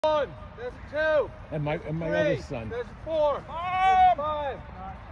1. There's a 2. And my There's a other 3. son. There's a 4. There's a 5.